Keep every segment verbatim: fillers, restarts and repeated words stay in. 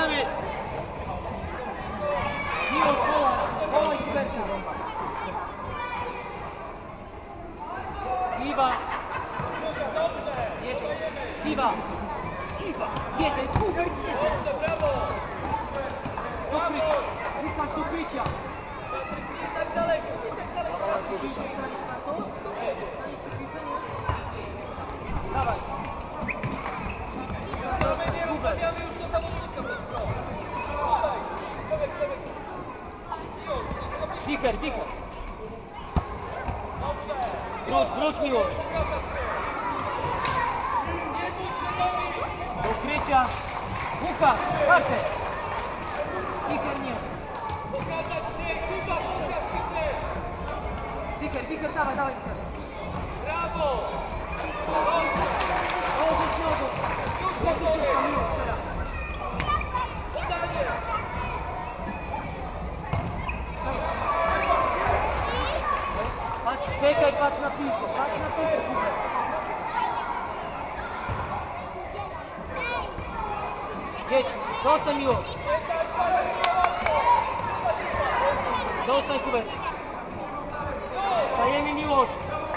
wracamy! Miłosz, wołaj, wołaj Kubercia. Kiwa. Kiwa. Kiwa. Jeden, Kubert, jeden. Brawo. Do krycia. Łukasz, do krycia. Tak daleko. Dawaj. Ustawiamy już do zawodnika. Wicher, wicher. Wróć, wróć Miłosz. Do krycia. Łukasz, Bartek. Wicher nie. Wicher, wicher, dawaj, dawaj. Brawo. O, wyśmiało. Już gotowy. Patrz, czekaj, patrz na piłkę, patrz na piłkę, Kubert. Jedź, zostań Miłosz. Zostań Kubert. Stajemy Miłosz.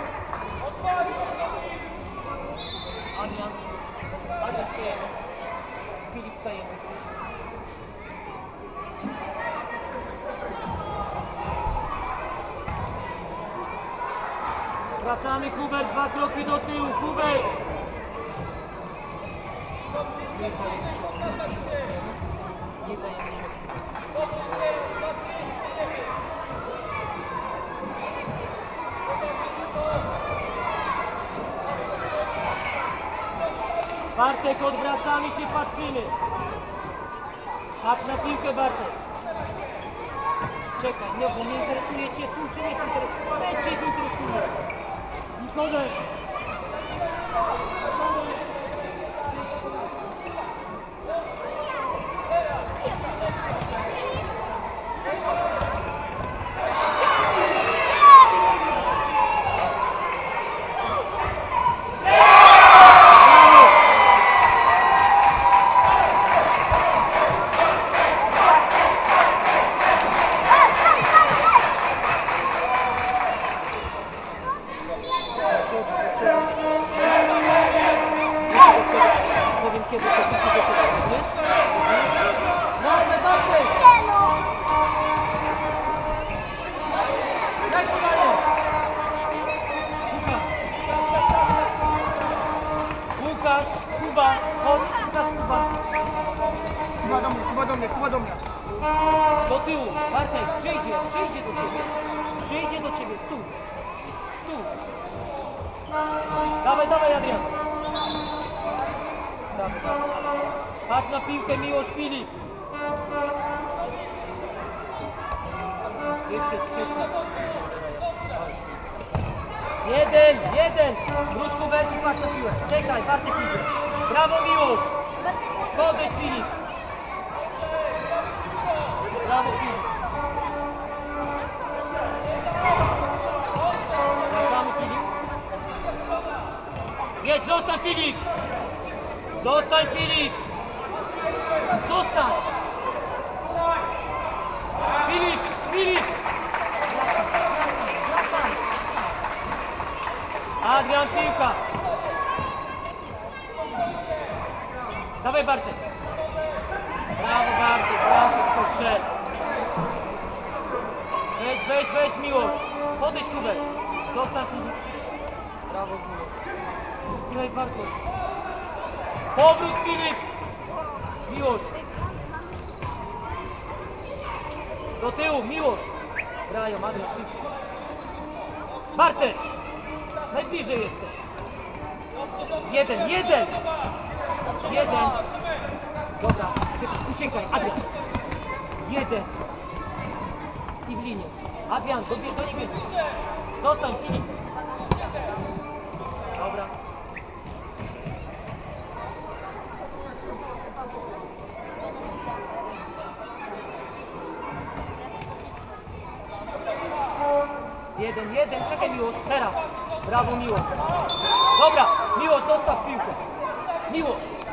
Adrian. Adrian stajemy. Filip stajemy. Wracamy Kubert, dwa kroki do tyłu, Kubert! Nie dajemy się. Nie dajemy się. Bartek, odwracamy się, patrzymy. Patrz na piłkę, Bartek. Czekaj, nie, bo nie interesuje cię tu, czy nie cię interesuje? Nie cię interesuje. Nikodem. Powiem kiedy to się przygotować, wiesz? No, ale Bartek! Jak to dalej? Łukasz! Łukasz, Kuba, chodź, Łukasz, Kuba. Kuba do mnie, Kuba do mnie, Kuba do mnie. Do tyłu, Bartek, przyjdzie, przyjdzie do ciebie. Przyjdzie do ciebie, stół. Stół. Dawaj, dawaj, Adrian. Dawaj, dawaj. Patrz na piłkę, Miłosz, Filip. Wyprzedź wcześniej. Jeden, jeden. Wróć Hubert i patrz na piłę. Czekaj, Bartek idzie. Brawo, Miłosz. Podejdź, Filip. Brawo, Filip. Wracamy, Filip. Jedź, zostań, Filip. Zostań, Filip. Zostań. Filip, Filip. Adrian, piłka. Dawaj, Bartek. Brawo, Bartek, Bartek, to strzel. Wejdź, wejdź, wejdź, Miłosz. Podejdź, Kubek. Zostań, Filip. Brawo, Miłosz. Graj, Bartosz. Powrót, Filip. Miłosz. Do tyłu, Miłosz. Grają, Adrian, szybko. Bartek. Najbliżej jesteś. Jeden, jeden. Jeden. Dobra, uciekaj, Adrian. Jeden. I w linię. Adrian, do, do niebieskiej. Zostań, Filip. Dobra. Jeden, jeden, czekaj Miłosz, teraz. Brawo Miłosz. Dobra, Miłosz, zostaw piłkę. Miłosz.